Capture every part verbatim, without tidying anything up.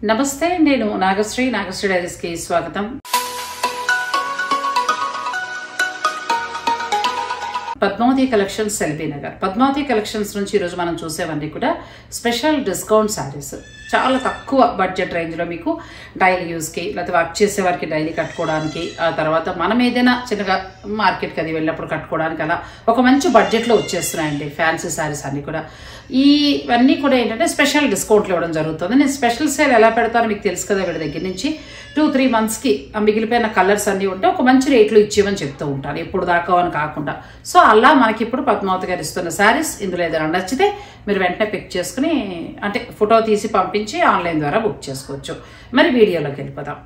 నమస్తే, నేను నాగశ్రీ నాగశ్రీ డైరీస్ కి స్వాగతం. Padmavathi collections LB Nagar. Padmavathi collections నుంచి ఈరోజు మనం చూసేవన్నీ కూడా స్పెషల్ డిస్కౌంట్ శారీస్. చాలా తక్కువ బడ్జెట్ రేంజ్లో మీకు డైలీ యూస్కి లేకపోతే వర్క్ చేసేవారికి డైలీ కట్టుకోవడానికి, ఆ తర్వాత మనం ఏదైనా చిన్నగా మార్కెట్కి అది వెళ్ళినప్పుడు కట్టుకోవడానికి అలా ఒక మంచి బడ్జెట్లో వచ్చేస్తున్నాయండి ఫ్యాన్సీ శారీస్ అన్నీ కూడా. ఇవన్నీ కూడా ఏంటంటే స్పెషల్ డిస్కౌంట్లు ఇవ్వడం జరుగుతుంది. నేను స్పెషల్ సేల్ ఎలా పెడతానో మీకు తెలుసు కదా, వీడి దగ్గర నుంచి టూ త్రీ మంత్స్కి మిగిలిపోయిన కలర్స్ అన్నీ ఉంటే ఒక మంచి రేట్లు ఇచ్చేవని చెప్తూ ఉంటాను, ఎప్పుడు దాకా అని కాకుండా. సో అలా మనకి ఇప్పుడు పద్మావతి గారు ఇస్తున్న శారీస్, ఇందులో ఏదైనా నచ్చితే మీరు వెంటనే పిక్ చేసుకుని అంటే ఫోటో తీసి పంపించి ఆన్లైన్ ద్వారా బుక్ చేసుకోవచ్చు. మరి వీడియోలోకి వెళ్ళిపోదాం.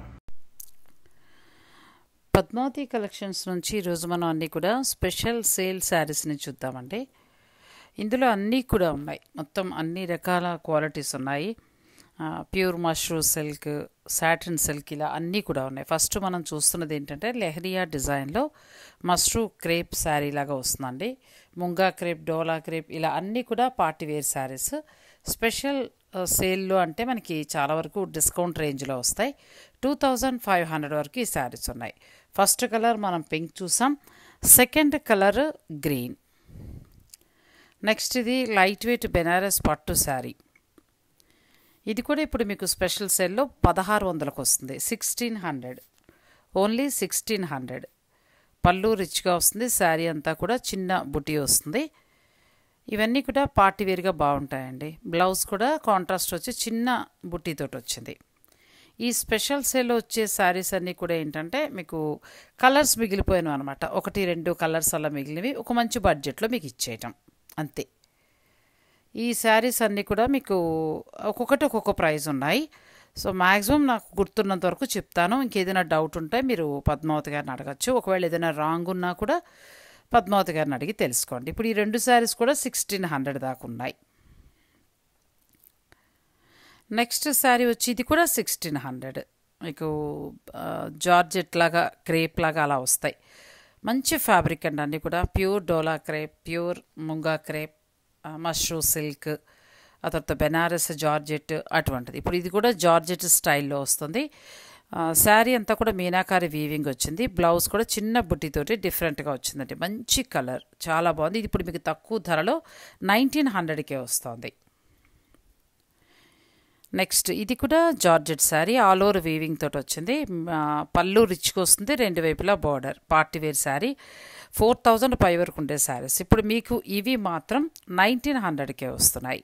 పద్మావతి కలెక్షన్స్ నుంచి ఈరోజు మనం అన్నీ కూడా స్పెషల్ సేల్ శారీస్ని చూద్దామండి. ఇందులో అన్నీ కూడా ఉన్నాయి, మొత్తం అన్ని రకాల క్వాలిటీస్ ఉన్నాయి. Pure mashru silk, satin silk, ఇలా అన్నీ కూడా ఉన్నాయి. ఫస్ట్ మనం చూస్తున్నది ఏంటంటే లెహరియా డిజైన్లో మష్రూ క్రేప్ శారీ లాగా వస్తుందండి. ముంగా క్రేప్, డోలా క్రేప్, ఇలా అన్నీ కూడా పార్టీ వేర్ శారీస్. స్పెషల్ సేల్లో అంటే మనకి చాలా వరకు డిస్కౌంట్ రేంజ్లో వస్తాయి. టూ థౌజండ్ ఫైవ్ హండ్రెడ్ వరకు ఈ శారీస్ ఉన్నాయి. ఫస్ట్ కలర్ మనం పింక్ చూసాం, సెకండ్ కలర్ గ్రీన్. నెక్స్ట్ ఇది లైట్ వెయిట్ బెనారస్ పట్టు శారీ. ఇది కూడా ఇప్పుడు మీకు స్పెషల్ సేల్లో పదహారు వందలకు వస్తుంది. Sixteen hundred only sixteen hundred పళ్ళు రిచ్గా వస్తుంది. శారీ అంతా కూడా చిన్న బుటీ వస్తుంది. ఇవన్నీ కూడా పార్టీ వేర్గా బాగుంటాయండి. బ్లౌజ్ కూడా కాంట్రాస్ట్ వచ్చి చిన్న బుట్టీతోటి వచ్చింది. ఈ స్పెషల్ సేల్లో వచ్చే శారీస్ అన్నీ కూడా ఏంటంటే మీకు కలర్స్ మిగిలిపోయాను అనమాట. ఒకటి రెండు కలర్స్ అలా మిగిలినవి ఒక మంచి బడ్జెట్లో మీకు ఇచ్చేయటం అంతే. ఈ శారీస్ అన్నీ కూడా మీకు ఒక్కొక్కటి ఒక్కొక్క ప్రైస్ ఉన్నాయి. సో మ్యాక్సిమం నాకు గుర్తున్నంత వరకు చెప్తాను. ఇంకేదైనా డౌట్ ఉంటే మీరు పద్మావతి గారిని అడగచ్చు. ఒకవేళ ఏదైనా రాంగ్ ఉన్నా కూడా పద్మావతి గారిని అడిగి తెలుసుకోండి. ఇప్పుడు ఈ రెండు శారీస్ కూడా సిక్స్టీన్ హండ్రెడ్ దాకా ఉన్నాయి. నెక్స్ట్ శారీ వచ్చి ఇది కూడా సిక్స్టీన్ హండ్రెడ్ మీకు జార్జెట్ లాగా, క్రేప్ లాగా అలా వస్తాయి. మంచి ఫ్యాబ్రిక్ అండి. అన్నీ కూడా pure dola crepe, pure munga crepe, mashru silk, ఆ తర్వాత బెనారస్ జార్జెట్ అటువంటిది. ఇప్పుడు ఇది కూడా జార్జెట్ స్టైల్లో వస్తుంది. శారీ అంతా కూడా మీనాకారి వీవింగ్ వచ్చింది. బ్లౌజ్ కూడా చిన్న బుట్టితోటి డిఫరెంట్గా వచ్చిందండి. మంచి కలర్, చాలా బాగుంది. ఇది ఇప్పుడు మీకు తక్కువ ధరలో నైన్టీన్ హండ్రెడ్కే వస్తుంది. నెక్స్ట్ ఇది కూడా georgette sari, all over weaving తోటి వచ్చింది. పళ్ళు రిచ్గా వస్తుంది, రెండు వైపులా border. Party wear sari, four thousand పై వరకు ఉండే శారీస్ ఇప్పుడు మీకు ఇవి మాత్రం నైన్టీన్ హండ్రెడ్కే వస్తున్నాయి.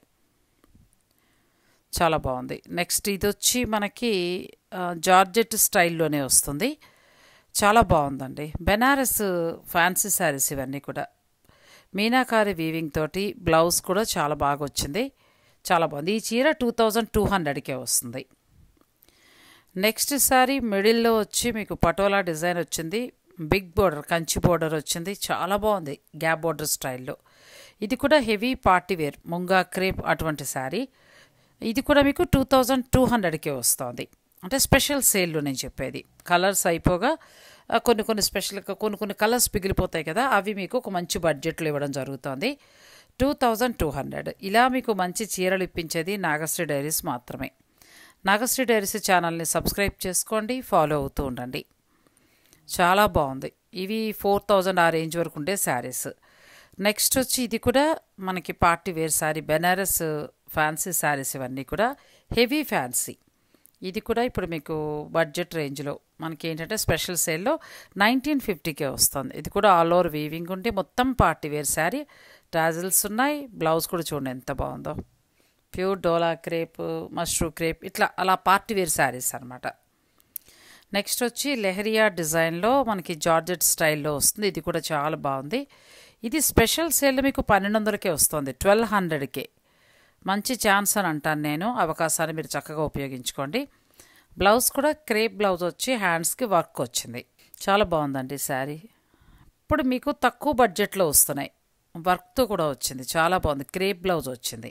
చాలా బాగుంది. నెక్స్ట్ ఇది వచ్చి మనకి జార్జెట్ స్టైల్లోనే వస్తుంది. చాలా బాగుందండి. బెనారస్ ఫ్యాన్సీ శారీస్ ఇవన్నీ కూడా మీనాకారి వీవింగ్ తోటి. బ్లౌజ్ కూడా చాలా బాగా వచ్చింది, చాలా బాగుంది. ఈ చీర టూ థౌజండ్ టూ హండ్రెడ్కే వస్తుంది. నెక్స్ట్ శారీ మిడిల్లో వచ్చి మీకు పటోలా డిజైన్ వచ్చింది. బిగ్ బోర్డర్, కంచి బోర్డర్ వచ్చింది. చాలా బాగుంది, గ్యాప్ బోర్డర్ స్టైల్లో. ఇది కూడా heavy party wear munga crepe అటువంటి శారీ. ఇది కూడా మీకు టూ థౌజండ్ టూ హండ్రెడ్కే వస్తుంది. అంటే స్పెషల్ సేల్లో నేను చెప్పేది. కలర్స్ అయిపోగా కొన్ని కొన్ని స్పెషల్గా కొన్ని కొన్ని కలర్స్ మిగిలిపోతాయి కదా, అవి మీకు ఒక మంచి బడ్జెట్లో ఇవ్వడం జరుగుతుంది. టూ థౌజండ్ టూ హండ్రెడ్ ఇలా మీకు మంచి చీరలు ఇప్పించేది నాగశ్రీ డైరీస్ మాత్రమే. నాగశ్రీ డైరీస్ ఛానల్ని సబ్స్క్రైబ్ చేసుకోండి, ఫాలో అవుతూ ఉండండి. చాలా బాగుంది. ఇవి ఫోర్ థౌజండ్ ఆ రేంజ్ వరకు ఉండే శారీస్. నెక్స్ట్ వచ్చి ఇది కూడా మనకి party wear sari, Banaras fancy saris. ఇవన్నీ కూడా హెవీ ఫ్యాన్సీ. ఇది కూడా ఇప్పుడు మీకు బడ్జెట్ రేంజ్లో మనకి ఏంటంటే స్పెషల్ సేల్లో నైన్టీన్ ఫిఫ్టీకే వస్తుంది. ఇది కూడా ఆల్ ఓవర్ వీవింగ్ ఉండి మొత్తం పార్టీ వేర్ శారీ. టాజిల్స్ ఉన్నాయి. బ్లౌజ్ కూడా చూడండి ఎంత బాగుందో. Pure dola crepe, mashru crepe, ఇట్లా అలా పార్టీ వేర్ శారీస్ అనమాట. నెక్స్ట్ వచ్చి లెహరియా డిజైన్లో మనకి జార్జెట్ స్టైల్లో వస్తుంది. ఇది కూడా చాలా బాగుంది. ఇది స్పెషల్ సేల్ మీకు పన్నెండు వందలకే వస్తుంది, ట్వెల్వ్ హండ్రెడ్కే. మంచి ఛాన్స్ అని అంటాను నేను. అవకాశాన్ని మీరు చక్కగా ఉపయోగించుకోండి. బ్లౌజ్ కూడా క్రేప్ బ్లౌజ్ వచ్చి హ్యాండ్స్కి వర్క్ వచ్చింది. చాలా బాగుందండి శారీ. ఇప్పుడు మీకు తక్కువ బడ్జెట్లో వస్తున్నాయి, వర్క్తో కూడా వచ్చింది. చాలా బాగుంది. క్రేప్ బ్లౌజ్ వచ్చింది.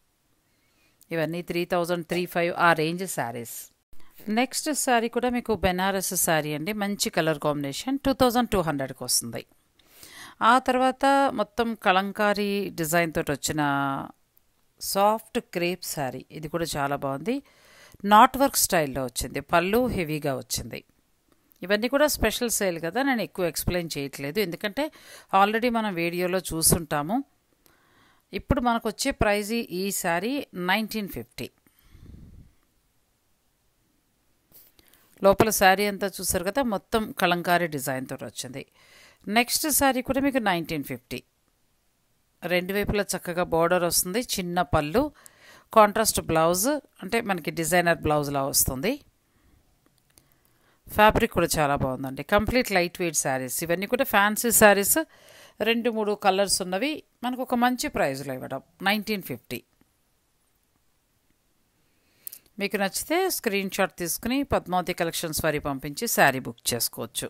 ఇవన్నీ త్రీ థౌజండ్ త్రీ ఫైవ్ ఆ రేంజ్ శారీస్. నెక్స్ట్ శారీ కూడా మీకు బెనారస్ శారీ అండి. మంచి colour combination, two thousand two హండ్రెడ్కి వస్తుంది. ఆ తర్వాత మొత్తం కలంకారీ డిజైన్ తోటి వచ్చిన సాఫ్ట్ క్రేప్ శారీ. ఇది కూడా చాలా బాగుంది. నాట్ వర్క్ స్టైల్లో వచ్చింది, పళ్ళు హెవీగా వచ్చింది. ఇవన్నీ కూడా స్పెషల్ సేల్ కదా, నేను ఎక్కువ ఎక్స్ప్లెయిన్ చేయట్లేదు ఎందుకంటే ఆల్రెడీ మనం వీడియోలో చూసుంటాము. ఇప్పుడు మనకు వచ్చే ప్రైజ్ ఈ శారీ నైన్టీన్ ఫిఫ్టీ. లోపల శారీ అంతా చూసారు కదా, మొత్తం కలంకారీ డిజైన్తో వచ్చింది. నెక్స్ట్ శారీ కూడా మీకు నైన్టీన్ ఫిఫ్టీ. రెండు వైపులా చక్కగా బోర్డర్ వస్తుంది, చిన్న పళ్ళు, కాంట్రాస్ట్ బ్లౌజ్, అంటే మనకి డిజైనర్ బ్లౌజ్లా వస్తుంది. ఫ్యాబ్రిక్ కూడా చాలా బాగుందండి, కంప్లీట్ లైట్ వెయిట్ శారీస్. ఇవన్నీ కూడా ఫ్యాన్సీ శారీస్, రెండు మూడు కలర్స్ ఉన్నవి, మనకు ఒక మంచి ప్రైజ్లో ఇవ్వడం నైన్టీన్ ఫిఫ్టీ. మీకు నచ్చితే స్క్రీన్ షాట్ తీసుకుని పద్మావతి కలెక్షన్స్ వారి పంపించి శారీ బుక్ చేసుకోవచ్చు.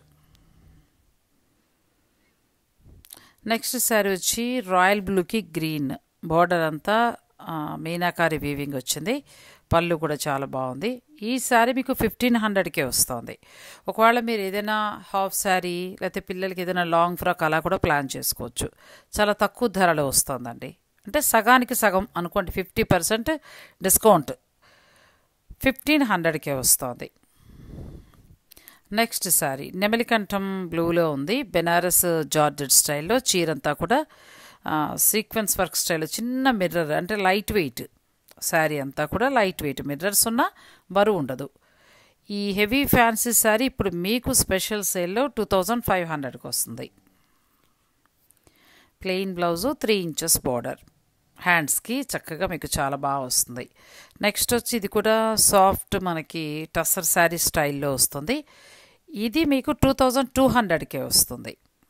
నెక్స్ట్ శారీ వచ్చి రాయల్ బ్లూకి గ్రీన్, బార్డర్ అంతా మీనాకారి వీవింగ్ వచ్చింది, పళ్ళు కూడా చాలా బాగుంది. ఈ శారీ మీకు ఫిఫ్టీన్ హండ్రెడ్కే వస్తుంది. ఒకవేళ మీరు ఏదైనా హాఫ్ శారీ లేకపోతే పిల్లలకి ఏదైనా లాంగ్ ఫ్రాక్ అలా కూడా ప్లాన్ చేసుకోవచ్చు. చాలా తక్కువ ధరలో వస్తుందండి, అంటే సగానికి సగం అనుకోండి, ఫిఫ్టీ పర్సెంట్ డిస్కౌంట్, ఫిఫ్టీన్ హండ్రెడ్కే వస్తుంది. నెక్స్ట్ శారీ నెమలికంఠం బ్లూలో ఉంది, బెనారస్ జార్జెట్ స్టైల్లో, చీరంతా కూడా సీక్వెన్స్ వర్క్ స్టైల్లో, చిన్న మిర్రర్, అంటే లైట్ వెయిట్ శారీ అంతా కూడా లైట్ వెయిట్, మిర్రర్స్ ఉన్నా బరువు ఉండదు. ఈ హెవీ ఫ్యాన్సీ శారీ ఇప్పుడు మీకు స్పెషల్ సేల్లో టూ థౌజండ్ ఫైవ్ హండ్రెడ్కి వస్తుంది. Plain blouse, three inches border, హ్యాండ్స్కి చక్కగా మీకు చాలా బాగా వస్తుంది. నెక్స్ట్ వచ్చి ఇది కూడా సాఫ్ట్ మనకి టస్సర్ శారీ స్టైల్లో వస్తుంది. ఇది మీకు టూ థౌజండ్ టూ హండ్రెడ్కే వస్తుంది.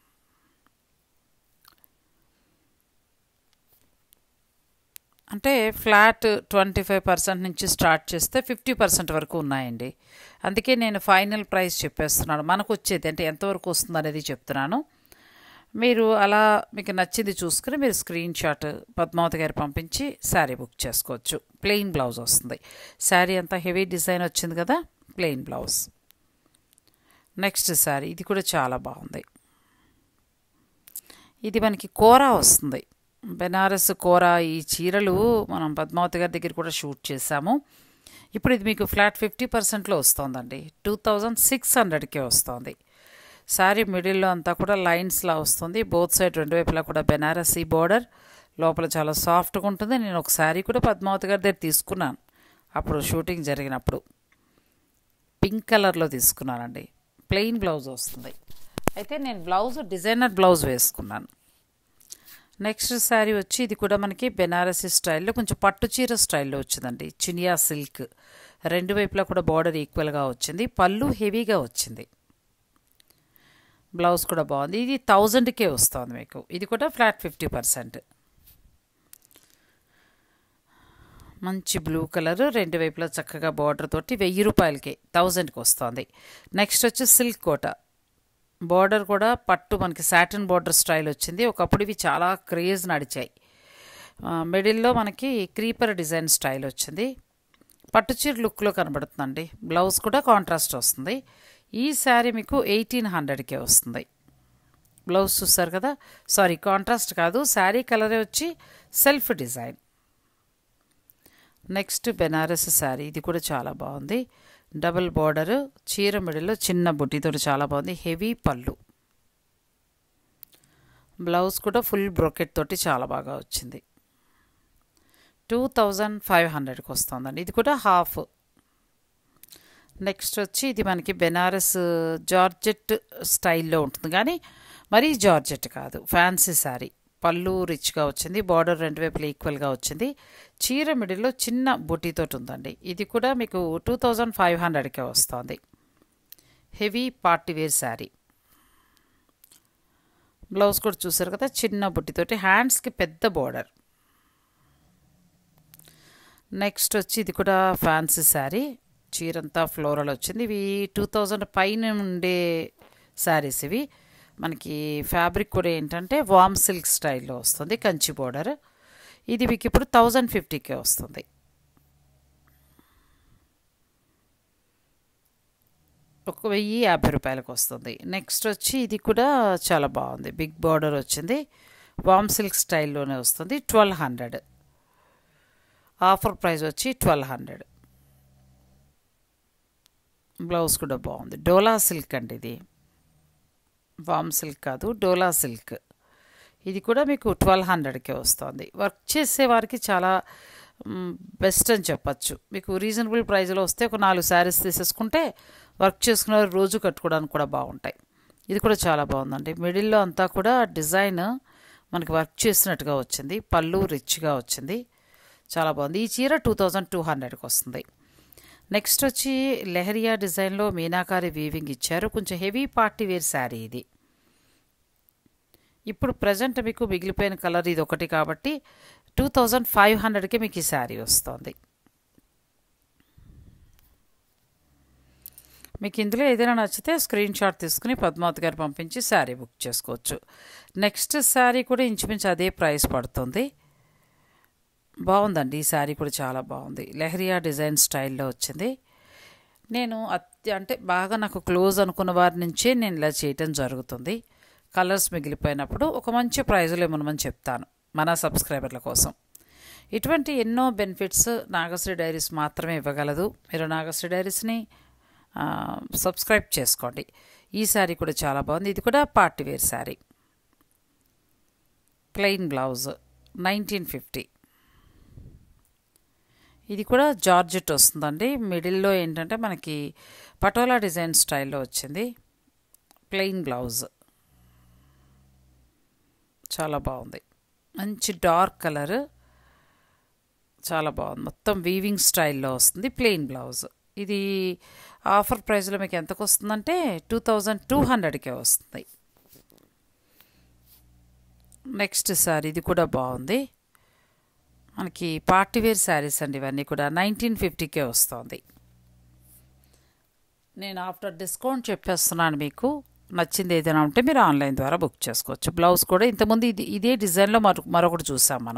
అంటే ఫ్లాట్ ట్వంటీ ఫైవ్ పర్సెంట్ నుంచి స్టార్ట్ చేస్తే ఫిఫ్టీ పర్సెంట్ వరకు ఉన్నాయండి. అందుకే నేను ఫైనల్ ప్రైస్ చెప్పేస్తున్నాను, మనకు వచ్చేది అంటే ఎంతవరకు వస్తుంది అనేది చెప్తున్నాను. మీరు అలా మీకు నచ్చింది చూసుకుని మీరు స్క్రీన్ షాట్ పద్మావతి గారు పంపించి శారీ బుక్ చేసుకోవచ్చు. ప్లెయిన్ బ్లౌజ్ వస్తుంది, శారీ అంతా హెవీ డిజైన్ వచ్చింది కదా, ప్లెయిన్ బ్లౌజ్. నెక్స్ట్ శారీ ఇది కూడా చాలా బాగుంది, ఇది మనకి కోరా వస్తుంది, బెనారస్ కోరా. ఈ చీరలు మనం పద్మావతి గారి దగ్గర కూడా షూట్ చేసాము. ఇప్పుడు ఇది మీకు ఫ్లాట్ ఫిఫ్టీ పర్సెంట్లో వస్తుందండి, టూ థౌజండ్ సిక్స్ హండ్రెడ్కే వస్తుంది. శారీ మిడిల్లో అంతా కూడా లైన్స్లా వస్తుంది, బోత్ సైడ్ రెండు వైపులా కూడా బెనారసీ బోర్డర్, లోపల చాలా సాఫ్ట్గా ఉంటుంది. నేను ఒక శారీ కూడా పద్మావతి గారి దగ్గర తీసుకున్నాను, అప్పుడు షూటింగ్ జరిగినప్పుడు పింక్ కలర్లో తీసుకున్నానండి. ప్లెయిన్ బ్లౌజ్ వస్తుంది, అయితే నేను బ్లౌజ్ డిజైనర్ బ్లౌజ్ వేసుకున్నాను. నెక్స్ట్ శారీ వచ్చి ఇది కూడా మనకి బెనారసీ స్టైల్లో, కొంచెం పట్టు చీర స్టైల్లో వచ్చిందండి, చినియా సిల్క్, రెండు వైపులా కూడా బార్డర్ ఈక్వల్గా వచ్చింది, పళ్ళు హెవీగా వచ్చింది, బ్లౌజ్ కూడా బాగుంది. ఇది థౌజండ్కే వస్తుంది మీకు, ఇది కూడా ఫ్లాట్ ఫిఫ్టీ పర్సెంట్. మంచి బ్లూ కలర్, రెండు వైపులా చక్కగా బార్డర్ తోటి వెయ్యి రూపాయలకి థౌజండ్కి వస్తుంది. నెక్స్ట్ వచ్చి సిల్క్ కోట, బార్డర్ కూడా పట్టు మనకి సాటిన్ బార్డర్ స్టైల్ వచ్చింది. ఒకప్పుడు ఇవి చాలా క్రేజ్ నడిచాయి. మిడిల్లో మనకి క్రీపర్ డిజైన్ స్టైల్ వచ్చింది, పట్టుచీర లుక్లో కనబడుతుందండి. బ్లౌజ్ కూడా కాంట్రాస్ట్ వస్తుంది. ఈ శారీ మీకు ఎయిటీన్ హండ్రెడ్కే వస్తుంది. బ్లౌజ్ చూస్తారు కదా, సారీ కాంట్రాస్ట్ కాదు, శారీ కలరే వచ్చి self design. Next Banaras sari, ఇది కూడా చాలా బాగుంది, డబుల్ బార్డరు, చీర మిడిల్లో చిన్న బుట్టితో చాలా బాగుంది, హెవీ పళ్ళు, బ్లౌజ్ కూడా ఫుల్ బ్రోకెట్ తోటి చాలా బాగా వచ్చింది. టూ థౌజండ్ ఫైవ్ హండ్రెడ్కి వస్తుందండి, ఇది కూడా హాఫ్. నెక్స్ట్ వచ్చి ఇది మనకి బెనారస్ జార్జెట్ స్టైల్లో ఉంటుంది, కానీ మరీ జార్జెట్ కాదు, ఫ్యాన్సీ శారీ, పళ్ళు రిచ్గా వచ్చింది, బార్డర్ రెండు వైపులు ఈక్వల్గా వచ్చింది, చీర మిడిల్లో చిన్న బుట్టితో ఉందండి. ఇది కూడా మీకు టూ థౌజండ్ ఫైవ్ హండ్రెడ్కే వస్తుంది. Heavy party wear sari, blouse కూడా చూసారు కదా, చిన్న బుట్టితోటి, హ్యాండ్స్కి పెద్ద బార్డర్. నెక్స్ట్ వచ్చి ఇది కూడా ఫ్యాన్సీ శారీ, చీరంతా ఫ్లోరల్ వచ్చింది. ఇవి టూ థౌజండ్ పైన ఉండే శారీస్ ఇవి. మనకి ఫ్యాబ్రిక్ కూడా ఏంటంటే వామ్ సిల్క్ స్టైల్లో వస్తుంది, కంచి బోర్డర్. ఇది మీకు ఇప్పుడు థౌజండ్ ఫిఫ్టీకే వస్తుంది. ఒక వెయ్యి యాభై రూపాయలకు వస్తుంది. నెక్స్ట్ వచ్చి ఇది కూడా చాలా బాగుంది, బిగ్ బార్డర్ వచ్చింది, వామ్ సిల్క్ స్టైల్లోనే వస్తుంది, ట్వెల్వ్ హండ్రెడ్. ఆఫర్ ప్రైస్ వచ్చి ట్వెల్వ్ హండ్రెడ్. బ్లౌజ్ కూడా బాగుంది. డోలా సిల్క్ అండి, ఇది వామ్ సిల్క్ కాదు, డోలా సిల్క్. ఇది కూడా మీకు ట్వెల్వ్ హండ్రెడ్కే వస్తుంది. వర్క్ చేసే వారికి చాలా బెస్ట్ అని చెప్పచ్చు. మీకు రీజనబుల్ ప్రైస్లో వస్తే ఒక నాలుగు శారీస్ తీసేసుకుంటే వర్క్ చేసుకునే రోజు కట్టుకోవడానికి కూడా బాగుంటాయి. ఇది కూడా చాలా బాగుందండి. మిడిల్లో అంతా కూడా డిజైన్ మనకి వర్క్ చేసినట్టుగా వచ్చింది. పళ్ళు రిచ్గా వచ్చింది, చాలా బాగుంది. ఈ చీర టూ థౌజండ్ టూ హండ్రెడ్కి వస్తుంది. నెక్స్ట్ వచ్చి లెహరియా డిజైన్లో మీనాకారి వీవింగ్ ఇచ్చారు. కొంచెం హెవీ పార్టీ వేర్ శారీ ఇది. ఇప్పుడు ప్రజెంట్ మీకు మిగిలిపోయిన కలర్ ఇది ఒకటి కాబట్టి టూ థౌజండ్ ఫైవ్ హండ్రెడ్కి మీకు ఈ శారీ వస్తుంది. మీకు ఇందులో ఏదైనా నచ్చితే స్క్రీన్ షాట్ తీసుకుని పద్మావతి గారు పంపించి శారీ బుక్ చేసుకోవచ్చు. నెక్స్ట్ శారీ కూడా ఇంచుమించు అదే ప్రైస్ పడుతుంది. బాగుందండి, ఈ శారీ కూడా చాలా బాగుంది. లెహరియా డిజైన్ స్టైల్లో వచ్చింది. నేను అత్య అంటే బాగా నాకు క్లోజ్ అనుకున్న వారి నుంచే నేను ఇలా చేయటం జరుగుతుంది. కలర్స్ మిగిలిపోయినప్పుడు ఒక మంచి ప్రైజ్లో ఇవ్వమని చెప్తాను మన సబ్స్క్రైబర్ల కోసం. ఇటువంటి ఎన్నో బెనిఫిట్స్ నాగశ్రీ డైరీస్ మాత్రమే ఇవ్వగలదు. మీరు నాగశ్రీ డైరీస్ని సబ్స్క్రైబ్ చేసుకోండి. ఈ శారీ కూడా చాలా బాగుంది. ఇది కూడా party wear sari, plain blouse, nineteen fifty. ఇది కూడా జార్జెట్ వస్తుందండి. మిడిల్లో ఏంటంటే మనకి పటోలా డిజైన్ స్టైల్లో వచ్చింది. ప్లెయిన్ బ్లౌజ్ చాలా బాగుంది, మంచి డార్క్ కలర్, చాలా బాగుంది. మొత్తం వీవింగ్ స్టైల్లో వస్తుంది. Plain blouse. ఇది ఆఫర్ ప్రైస్లో మీకు ఎంతకు వస్తుందంటే టూ థౌజండ్ టూ హండ్రెడ్కే వస్తుంది. నెక్స్ట్ శారీ ఇది కూడా బాగుంది. మనకి పార్టీ వేర్ శారీస్ అండి ఇవన్నీ కూడా. నైన్టీన్ ఫిఫ్టీకే వస్తుంది. నేను ఆఫ్టర్ డిస్కౌంట్ చెప్పేస్తున్నాను. మీకు నచ్చింది ఏదైనా ఉంటే మీరు ఆన్లైన్ ద్వారా బుక్ చేసుకోవచ్చు. బ్లౌజ్ కూడా ఇంతకుముందు ఇది ఇదే డిజైన్లో మరొ మరొకటి చూసాం మనం.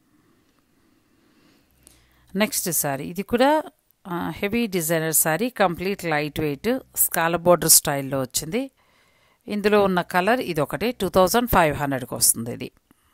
నెక్స్ట్ శారీ ఇది కూడా heavy designer sari, complete light weight scallop border స్టైల్లో వచ్చింది. ఇందులో ఉన్న కలర్ ఇది ఒకటి. టూ థౌజండ్ ఫైవ్ హండ్రెడ్కి వస్తుంది. ఇది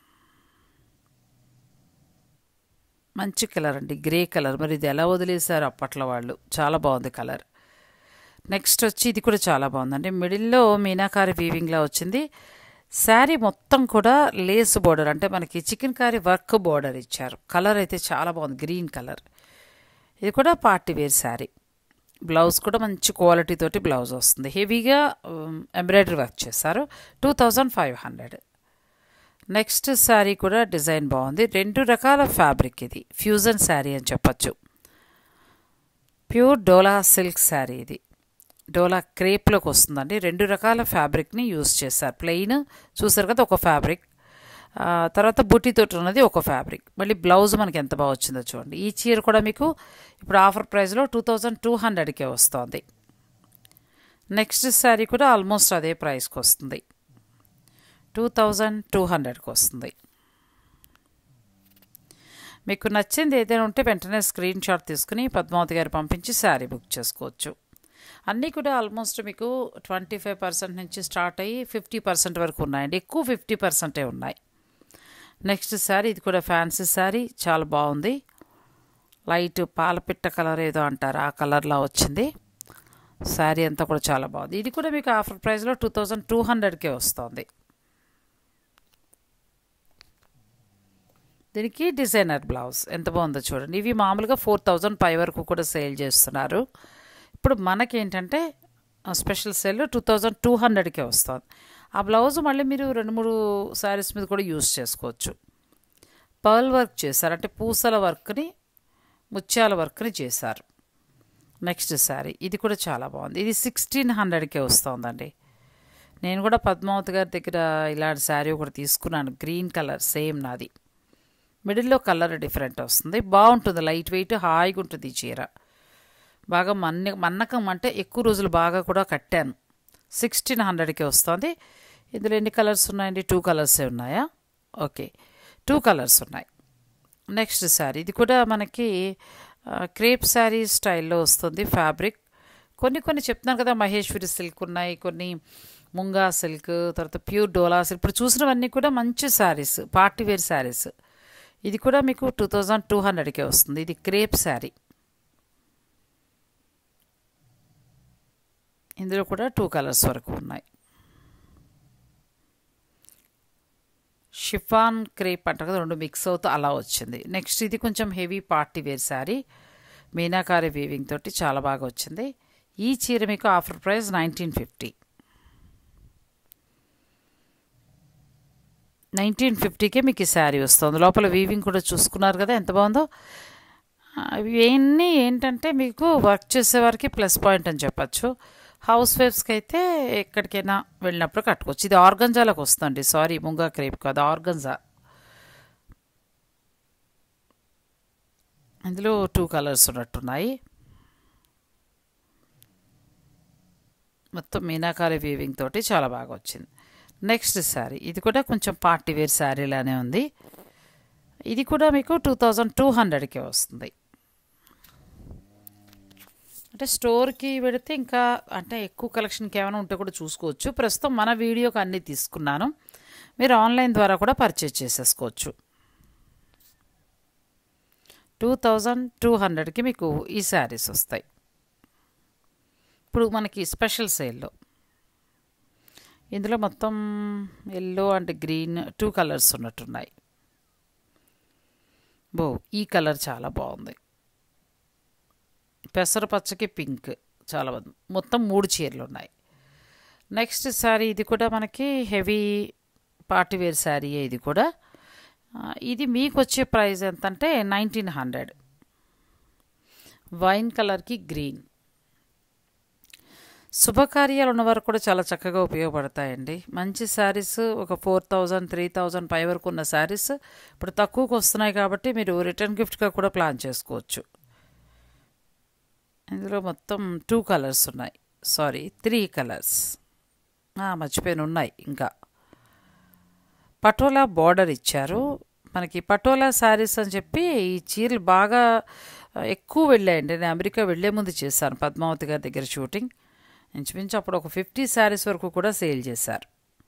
మంచి కలర్ అండి, గ్రే కలర్. మరి ఇది ఎలా వదిలేశారు అప్పట్లో వాళ్ళు, చాలా బాగుంది కలర్. నెక్స్ట్ వచ్చి ఇది కూడా చాలా బాగుందండి. మిడిల్లో మీనాకారి వీవింగ్లా వచ్చింది. శారీ మొత్తం కూడా లేస్ బోర్డర్, అంటే మనకి చికెన్ కారీ వర్క్ బోర్డర్ ఇచ్చారు. కలర్ అయితే చాలా బాగుంది, గ్రీన్ కలర్. ఇది కూడా పార్టీ వేర్ శారీ. బ్లౌజ్ కూడా మంచి క్వాలిటీ తోటి బ్లౌజ్ వస్తుంది. హెవీగా ఎంబ్రాయిడరీ వర్క్ చేశారు. Two thousand five hundred. Next sari కూడా డిజైన్ బాగుంది. రెండు రకాల ఫ్యాబ్రిక్, ఇది ఫ్యూజన్ శారీ అని చెప్పచ్చు. ప్యూర్ డోలా సిల్క్ శారీ, ఇది డోలా క్రేప్లోకి వస్తుందండి. రెండు రకాల ఫ్యాబ్రిక్ని యూజ్ చేశారు. ప్లెయిన్ చూసారు కదా ఒక ఫ్యాబ్రిక్, తర్వాత బుట్టితోటి ఉన్నది ఒక ఫ్యాబ్రిక్. మళ్ళీ బ్లౌజ్ మనకి ఎంత బాగా వచ్చిందో చూడండి. ఈ చీర కూడా మీకు ఇప్పుడు ఆఫర్ ప్రైస్లో టూ థౌజండ్ టూ హండ్రెడ్కే వస్తుంది. నెక్స్ట్ శారీ కూడా ఆల్మోస్ట్ అదే ప్రైస్కి వస్తుంది. టూ థౌజండ్ టూ హండ్రెడ్కి వస్తుంది. మీకు నచ్చింది ఏదైనా ఉంటే వెంటనే స్క్రీన్ షాట్ తీసుకుని పద్మావతి గారు పంపించి శారీ బుక్ చేసుకోవచ్చు. అన్నీ కూడా ఆల్మోస్ట్ మీకు ట్వంటీ ఫైవ్ పర్సెంట్ నుంచి స్టార్ట్ అయ్యి ఫిఫ్టీ పర్సెంట్ వరకు ఉన్నాయండి. ఎక్కువ ఫిఫ్టీ పర్సెంటే ఉన్నాయి. నెక్స్ట్ శారీ ఇది కూడా ఫ్యాన్సీ శారీ, చాలా బాగుంది. లైట్ పాలపిట్ట కలర్ ఏదో అంటారు, ఆ కలర్లా వచ్చింది. శారీ అంతా కూడా చాలా బాగుంది. ఇది కూడా మీకు ఆఫర్ ప్రైస్లో టూ థౌజండ్ టూ హండ్రెడ్కే వస్తుంది. దీనికి డిజైనర్ బ్లౌజ్ ఎంత బాగుందో చూడండి. ఇవి మామూలుగా ఫోర్ థౌజండ్ పై వరకు కూడా సేల్ చేస్తున్నారు. ఇప్పుడు మనకేంటంటే special sale two thousand two హండ్రెడ్కే వస్తుంది. ఆ బ్లౌజ్ మళ్ళీ మీరు రెండు మూడు శారీస్ మీద కూడా యూజ్ చేసుకోవచ్చు. పర్ల్ వర్క్ చేశారు, అంటే పూసల వర్క్ని ముత్యాల వర్క్ని చేశారు. నెక్స్ట్ శారీ ఇది కూడా చాలా బాగుంది. ఇది సిక్స్టీన్ హండ్రెడ్కే వస్తుందండి. నేను కూడా పద్మావతి గారి దగ్గర ఇలాంటి శారీ ఒకటి తీసుకున్నాను, గ్రీన్ కలర్ సేమ్ నాది. మిడిల్లో కలర్ డిఫరెంట్ వస్తుంది, బాగుంటుంది. లైట్ వెయిట్ హాయిగా ఉంటుంది ఈ చీర. బాగా మన్న మన్నకం అంటే ఎక్కువ రోజులు బాగా కూడా కట్టాను. సిక్స్టీన్ హండ్రెడ్కి వస్తుంది. ఇందులో ఎన్ని కలర్స్ ఉన్నాయండి? టూ కలర్సే ఉన్నాయా? ఓకే, టూ కలర్స్ ఉన్నాయి. నెక్స్ట్ శారీ ఇది కూడా మనకి క్రేప్ శారీ స్టైల్లో వస్తుంది. ఫ్యాబ్రిక్ కొన్ని కొన్ని చెప్తున్నాను కదా, మహేశ్వరి సిల్క్ ఉన్నాయి, కొన్ని ముంగా సిల్క్, తర్వాత ప్యూర్ డోలా సిల్క్. ఇప్పుడు చూసినవన్నీ కూడా మంచి శారీస్, పార్టీ వేర్ శారీస్. ఇది కూడా మీకు టూ థౌజండ్ టూ హండ్రెడ్కే వస్తుంది. ఇది క్రేప్ శారీ. ఇందులో కూడా టూ కలర్స్ వరకు ఉన్నాయి. షిఫాన్ క్రేప్ అంటారు కదా, రెండు మిక్స్ అవుతూ అలా వచ్చింది. నెక్స్ట్ ఇది కొంచెం heavy party wear sari, meenakari weaving తోటి చాలా బాగా వచ్చింది. ఈ చీర మీకు offer price nineteen fifty nineteen ఫిఫ్టీకే మీకు ఈ శారీ వస్తుంది. లోపల వీవింగ్ కూడా చూసుకున్నారు కదా ఎంత బాగుందో. ఇవన్నీ ఏంటంటే మీకు వర్క్ చేసేవారికి ప్లస్ పాయింట్ అని చెప్పచ్చు. హౌస్ వైఫ్స్కి అయితే ఎక్కడికైనా వెళ్ళినప్పుడు కట్టుకోవచ్చు. ఇది ఆర్గంజాలకు వస్తుంది, సారీ ముంగా క్రేప్ కాదు, ఆర్గంజా. ఇందులో టూ కలర్స్ ఉన్నట్టున్నాయి. మొత్తం మీనాకారి వీవింగ్ తోటి చాలా బాగా వచ్చింది. నెక్స్ట్ శారీ ఇది కూడా కొంచెం పార్టీ వేర్ శారీలానే ఉంది. ఇది కూడా మీకు టూ థౌజండ్ టూ హండ్రెడ్కే వస్తుంది. అంటే స్టోర్కి పెడితే ఇంకా అంటే ఎక్కువ కలెక్షన్కి ఏమైనా ఉంటే కూడా చూసుకోవచ్చు. ప్రస్తుతం మన వీడియోకి అన్నీ తీసుకున్నాను, మీరు ఆన్లైన్ ద్వారా కూడా పర్చేజ్ చేసేసుకోవచ్చు. టూ థౌజండ్ టూ హండ్రెడ్కి మీకు ఈ శారీస్ వస్తాయి. ఇప్పుడు మనకి స్పెషల్ సేల్లో ఇందులో మొత్తం yellow and green two colours ఉన్నట్టున్నాయి. బో ఈ కలర్ చాలా బాగుంది, పెసరపచ్చకి పింక్ చాలా బాగుంది. మొత్తం మూడు చీరలు ఉన్నాయి. నెక్స్ట్ శారీ ఇది కూడా మనకి హెవీ పార్టీ వేర్ శారీ. ఇది కూడా ఇది మీకు వచ్చే ప్రైస్ ఎంత అంటే నైన్టీన్ హండ్రెడ్. వైన్ కలర్కి గ్రీన్. శుభకార్యాలు ఉన్నవారు కూడా చాలా చక్కగా ఉపయోగపడతాయండి. మంచి శారీస్ ఒక ఫోర్ థౌజండ్ త్రీ థౌజండ్ పై వరకు ఉన్న శారీస్ ఇప్పుడు తక్కువకు వస్తున్నాయి కాబట్టి మీరు రిటర్న్ గిఫ్ట్గా కూడా ప్లాన్ చేసుకోవచ్చు. ఇందులో మొత్తం టూ కలర్స్ ఉన్నాయి, సారీ త్రీ కలర్స్, మర్చిపోయిన ఉన్నాయి. ఇంకా పటోలా బార్డర్ ఇచ్చారు మనకి. పటోలా శారీస్ అని చెప్పి ఈ చీరలు బాగా ఎక్కువ వెళ్ళాయండి. నేను అమెరికా వెళ్ళే ముందు చేశాను పద్మావతి గారి దగ్గర షూటింగ్. ఇంచుమించు అప్పుడు ఒక ఫిఫ్టీ శారీస్ వరకు కూడా సేల్ చేశారు.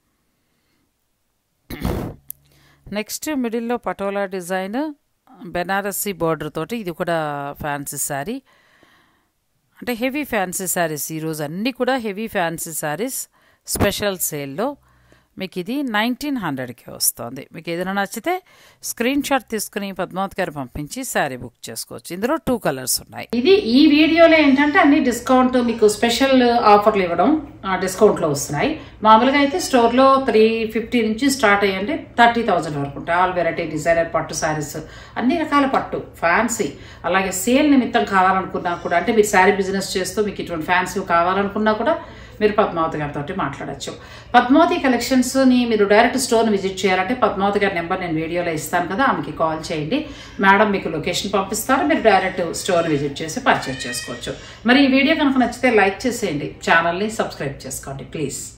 నెక్స్ట్ మిడిల్లో పటోలా డిజైన్ బెనారసీ బార్డర్ తోటి, ఇది కూడా ఫ్యాన్సీ శారీ. అంటే హెవీ ఫ్యాన్సీ శారీస్ ఈరోజు అన్నీ కూడా హెవీ ఫ్యాన్సీ శారీస్ స్పెషల్ సేల్లో మీకు ఇది నైన్టీన్ హండ్రెడ్కి వస్తుంది. మీకు ఏదైనా నచ్చితే స్క్రీన్ షాట్ తీసుకుని పద్మావతి గారు పంపించి శారీ బుక్ చేసుకోవచ్చు. ఇందులో టూ కలర్స్ ఉన్నాయి. ఇది ఈ వీడియోలో ఏంటంటే అన్ని డిస్కౌంట్ మీకు స్పెషల్ ఆఫర్లు ఇవ్వడం డిస్కౌంట్లో వస్తున్నాయి. మామూలుగా అయితే స్టోర్లో త్రీ ఫిఫ్టీ నుంచి స్టార్ట్ అయ్యండి థర్టీ థౌజండ్ వరకు ఉంటాయి. ఆల్ వెరైటీ డిజైనర్ పట్టు శారీస్, అన్ని రకాల పట్టు ఫ్యాన్సీ. అలాగే సేల్ నిమిత్తం కావాలనుకున్నా కూడా, అంటే మీరు శారీ బిజినెస్ చేస్తూ మీకు ఇటువంటి ఫ్యాన్సీ కావాలనుకున్నా కూడా మీరు పద్మావతి గారితో మాట్లాడచ్చు. పద్మావతి కలెక్షన్స్ని మీరు డైరెక్ట్ స్టోర్ని విజిట్ చేయాలంటే పద్మావతి గారి నెంబర్ నేను వీడియోలో ఇస్తాను కదా, ఆమెకి కాల్ చేయండి. మేడం మీకు లొకేషన్ పంపిస్తారు, మీరు డైరెక్ట్ స్టోర్ని విజిట్ చేసి పర్చేస్ చేసుకోవచ్చు. మరి ఈ వీడియో కనుక నచ్చితే లైక్ చేసేయండి, ఛానల్ని సబ్స్క్రైబ్ చేసుకోండి ప్లీజ్.